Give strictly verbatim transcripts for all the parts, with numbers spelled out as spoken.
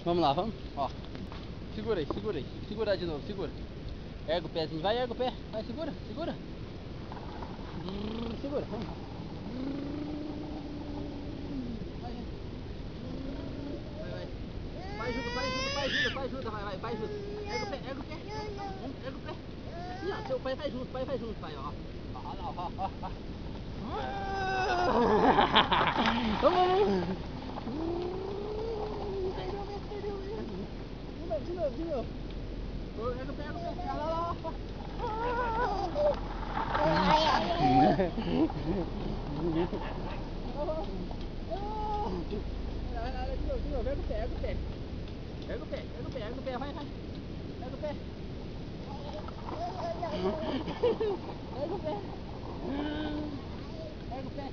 Vamos lá, vamos. Ó. Segura aí, segura aí. Segura de novo, segura. Erga o pezinho, vai, erga o pé. Vai, segura, segura. Segura, vamos. Vai, vai. Vai, ajuda, vai, ajuda, vai, ajuda, vai, ajuda, vai, vai, vai, ajuda. Erga o pé, erga o pé. Erga o pé. Assim, ó, seu pai vai junto, pai vai junto, pai, ó. Ó, ó, ó, ó. Vamos, vamos. De novo, de novo. Erga o pé, erga o pé. Lá, lá, lá. De novo, de novo, erga o pé, erga o pé. Erga o pé, erga o pé, erga o pé, vai, vai. Erga o pé. Erga o pé. Erga o pé, erga o pé.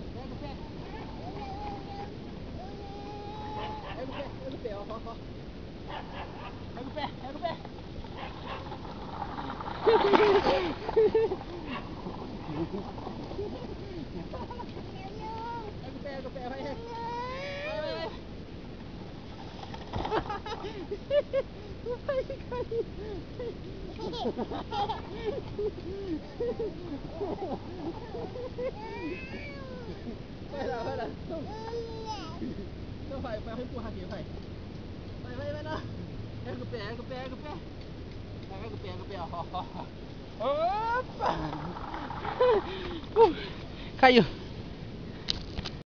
Erga o pé, erga o pé, ó, ó, ó. Erga o pé, erga o pé. Erga o pé, erga o pé, vai, vai. Vai, vai, vai. Vai cair. Vai lá, vai lá. Então vai, vai, vai empurrar aqui, vai. Vai, vai, vai lá. Erga o pé, erga o pé, erga o pé. Erga o pé, erga o pé, ó, ó, ó. Opa! Uh, caiu.